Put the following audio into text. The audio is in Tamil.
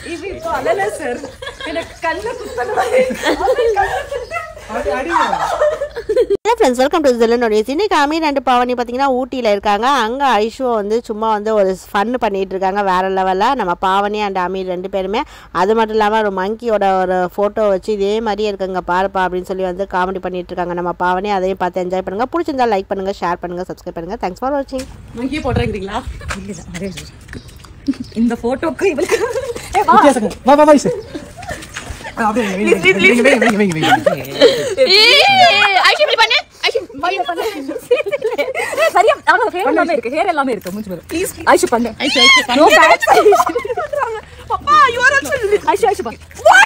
இது இப்போ அல்லல சார் எனக்கு கண்ணு குத்தணும் ஹலோ ஃப்ரெண்ட்ஸ், வெல்கம் டு ஜெல்லன் நோடிஸ். இன்னைக்கு அமீர் அண்ட் பவனி பார்த்தீங்கன்னா ஊட்டியில் இருக்காங்க. அங்கே ஐஷுவை வந்து சும்மா வந்து ஒரு ஃபன் பண்ணிகிட்டு இருக்காங்க வேறு லெவலில். நம்ம பாவனி அண்ட் அமீர் 2 பேருமே. அது மட்டும் இல்லாமல் ஒரு மங்கியோட ஒரு ஃபோட்டோ வச்சு இதே மாதிரியே இருக்குங்க பாருப்பா அப்படின்னு சொல்லி வந்து காமெடி பண்ணிட்டு இருக்காங்க நம்ம பாவனி. அதையும் பார்த்து என்ஜாய் பண்ணுங்கள். பிடிச்சிருந்தா லைக் பண்ணுங்கள், ஷேர் பண்ணுங்கள், சப்ஸ்கிரைப் பண்ணுங்கள். தேங்க்ஸ் ஃபார் வாட்சிங். மங்கியை போடுறீங்களா? இந்த ஃபோட்டோக்கு இவளுக்கு சரியா